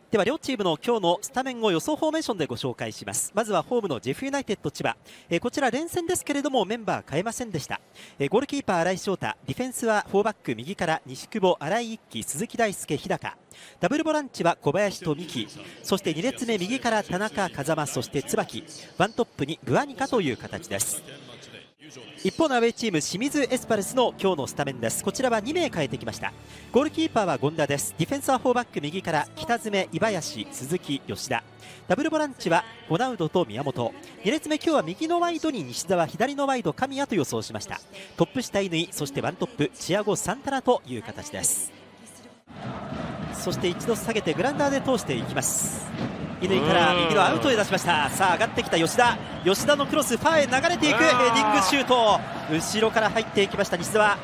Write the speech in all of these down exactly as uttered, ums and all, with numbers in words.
では両チームの今日のスタメンを予想フォーメーションでご紹介します。まずはホームのジェフユナイテッド千葉、えー、こちら連戦ですけれどもメンバー変えませんでした。えー、ゴールキーパー新井翔太、ディフェンスはフォーバック右から西久保、新井一輝、鈴木大輔、日高、ダブルボランチは小林と三木、そしてに列目右から田中、風間、そして椿、ワントップにブアニカという形です。一方のアウェーチーム清水エスパルスの今日のスタメンです。こちらはに名変えてきました。ゴールキーパーは権田です。ディフェンスはフォーバック右から北爪、井林、鈴木、吉田、ダブルボランチはホナウドと宮本、に列目今日は右のワイドに西澤、左のワイド神谷と予想しました。トップ下乾、そしてワントップチアゴ・サンタナという形です。そして一度下げてグラウンダーで通していきます。乾から右のアウトへ出しました。さあ上がってきた吉田、吉田のクロスファーへ流れていくヘディングシュート、後ろから入っていきました西澤。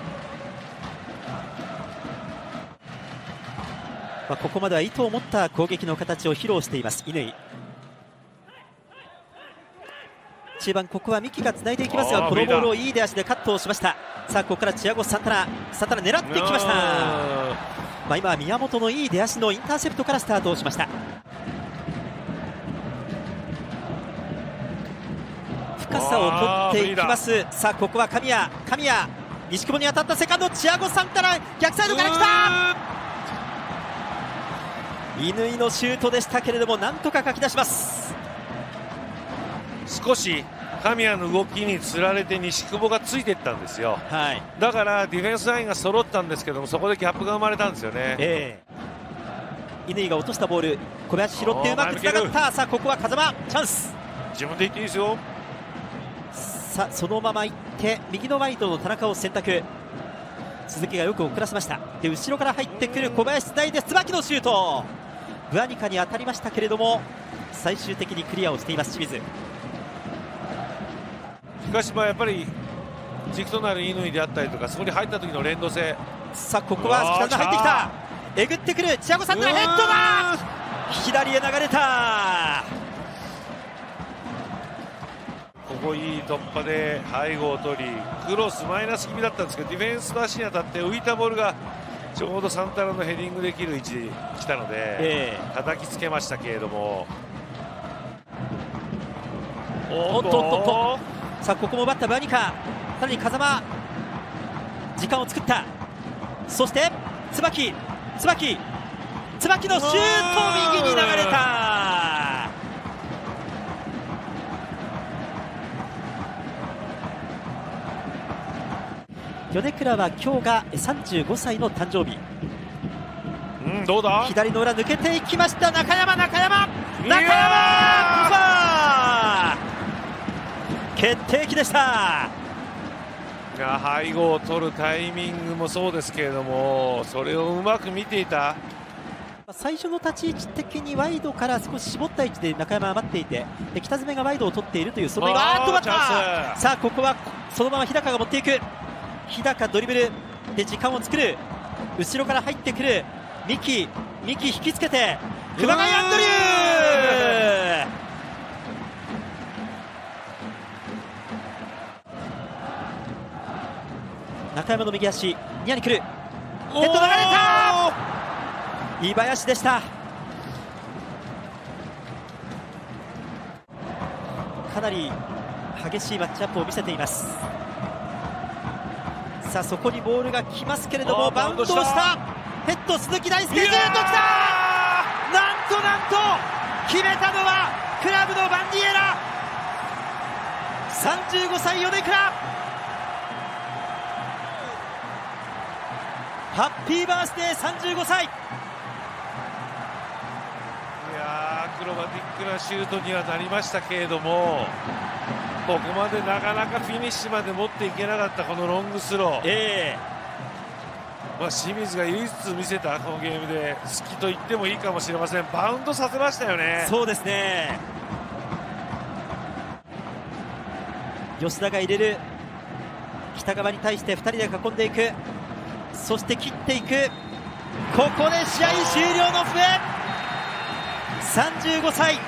まあ、ここまでは意図を持った攻撃の形を披露しています乾。中盤ここは三木がつないでいきますが、このボールをいい出足でカットをしました。さあここからチアゴ・サンタナ、サンタナ狙っていきました。まあ今は宮本のいい出足のインターセプトからスタートをしました。深さを取っていきます。さあここは神谷、神谷、西久保に当たったセカンド、チアゴ・サンタナ、逆サイドから来た。乾のシュートでしたけれどもなんとかかき出します。 少し神谷の動きにつられて西久保がついていったんですよ、はい、だからディフェンスラインが揃ったんですけども、そこでギャップが生まれたんですよね。えー、乾が落としたボール、小林拾ってうまくつながった。さあここは風間、チャンス、 自分で行っていいですよ。 さあそのまま行って右のワイドの田中を選択、鈴木がよく遅らせました。で後ろから入ってくる小林つないで椿のシュート、ブアニカに当たりましたけれども最終的にクリアをしています清水。 しかしまあやっぱり軸となる乾であったりとか、そこに入った時の連動性。 さあここは北田入ってきた、えぐってくるチアゴ・サンタナ、ヘッドだ、左へ流れた。 ここいい突破で背後を取り、クロスマイナス気味だったんですけど、ディフェンスの足に当たって浮いたボールがちょうどサンタナのヘディングできる位置に来たので、えー、叩きつけましたけれども、 おっとおっとおっと、さあここも奪ったブアニカ、さらに風間時間を作った。そして椿、椿椿のシュート、右に流れた。米倉は今日がさんじゅうごさいの誕生日。 うん、どうだ、 左の裏抜けていきました。中山、中山、中山、決定機でした。 いや背後を取るタイミングもそうですけれども、それをうまく見ていた。 最初の立ち位置的にワイドから少し絞った位置で中山は待っていて、で北爪がワイドを取っているという、その今あーっと待った。さあここはそのまま日高が持っていく、日高ドリブルで時間を作る、後ろから入ってくる三木、三木引きつけて熊谷アンドリュー、中山の右足ニアに来る、ヘッド流れた、井林でした。かなり激しいマッチアップを見せています。さあそこにボールが来ますけれども、バウンドをしたヘッド、鈴木大輔、ずっときた。なんとなんと決めたのはクラブのバンディエラ、さんじゅうごさい米倉、ハッピーバースデーさんじゅうごさい。いやーアクロバティックなシュートにはなりましたけれども、ここまでなかなかフィニッシュまで持っていけなかったこのロングスロー、えーまあ、清水が唯一見せたこのゲームで好きと言ってもいいかもしれません。バウンドさせましたよね。 そうですね、吉田が入れる、北側に対してふたりで囲んでいく、そして切っていく、ここで試合終了の笛。さんじゅうごさい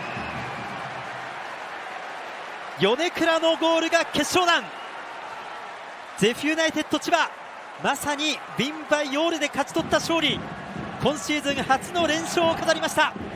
米倉のゴールが決勝弾。ゼフユナイテッド千葉、まさにビンバイオールで勝ち取った勝利、今シーズン初の連勝を飾りました。